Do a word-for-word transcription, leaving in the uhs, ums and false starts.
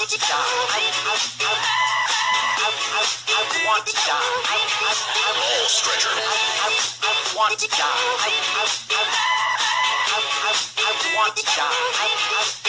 want to die. I, I, I, I, I, I want to die. I, I, I, Ball stretcher. I, I, I want to die. I, I, I, I, I, I want to die. I, I,